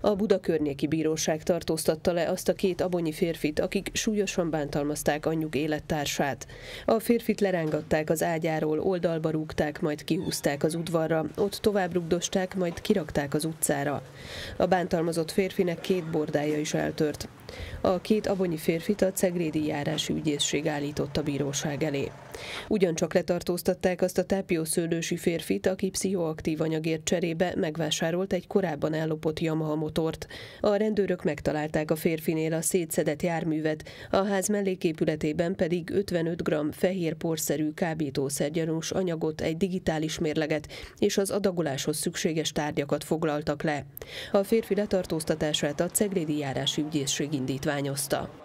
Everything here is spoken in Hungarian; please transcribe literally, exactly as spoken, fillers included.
A Buda környéki bíróság tartóztatta le azt a két abonyi férfit, akik súlyosan bántalmazták anyjuk élettársát. A férfit lerángatták az ágyáról, oldalba rúgták, majd kihúzták az udvarra, ott tovább rugdosták, majd kirakták az utcára. A bántalmazott férfinek két bordája is eltört. A két abonyi férfit a ceglédi járási ügyészség állított a bíróság elé. Ugyancsak letartóztatták azt a tápjószőlősi férfit, aki pszichoaktív anyagért cserébe megvásárolt egy korábban ellopott Yamaha motort. A rendőrök megtalálták a férfinél a szétszedett járművet, a ház melléképületében pedig ötvenöt gramm fehér porszerű kábítószergyanús anyagot, egy digitális mérleget és az adagoláshoz szükséges tárgyakat foglaltak le. A férfi letartóztatását a ceglédi járási ügyészség indítványozta.